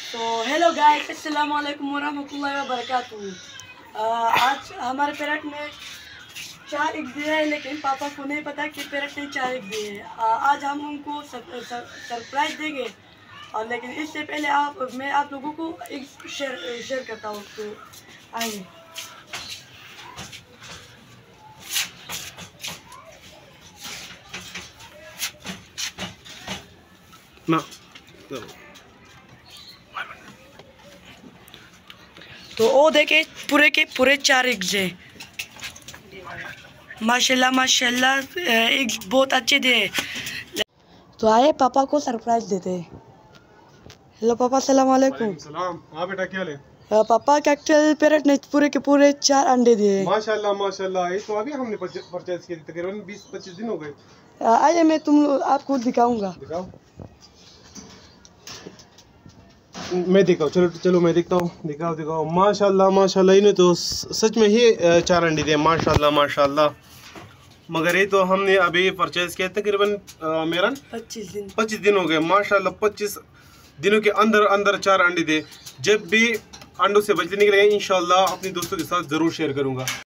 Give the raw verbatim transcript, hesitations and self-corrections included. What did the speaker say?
तो hello guys, अस्सलाम वालेकुम वरहमतुल्लाहि वबरकातुहू। आज हमारे पेरेंट ने चार एग दिए हैं, लेकिन पापा को नहीं पता कि पेरेंट ने चार एग दिए हैं। आज हम उनको सरप्राइज देंगे, और लेकिन इससे पहले आप मैं आप लोगों को एक शेयर शेयर करता हूँ। तो आइए। ना तो वो देखे पूरे के पूरे चार एग्स है। माशाल्लाह माशाल्लाह, एग्स बहुत अच्छे थे। तो आए पापा को सरप्राइज देते हैं। हेलो पापा, सलाम वालेकुम। सलाम। हाँ बेटा, क्या ले? पापा कैक्टल पेरेंट ने पूरे के पूरे चार अंडे दिए। माशाल्लाह माशाल्लाह, ये तो अभी हमने परचेज किए, तकरीबन बीस पच्चीस दिन हो गए। आइए, मैं तुम आपको दिखाऊंगा। दिखाओ, मैं दिखाऊँ? चलो चलो मैं दिखता हूँ। दिखाओ दिखाओ। माशाल्लाह माशाल्लाह, इन्हें तो सच में ही चार अंडे दिए। माशाल्लाह माशाल्लाह। मगर ये तो हमने अभी परचेज किया तकरीबन मेरा पच्चीस दिन पच्चीस दिन हो गए। माशाल्लाह पच्चीस दिनों के अंदर अंदर चार अंडे दे। जब भी अंडों से बच्चे निकलेंगे इंशाल्लाह अपने दोस्तों के साथ ज़रूर शेयर करूँगा।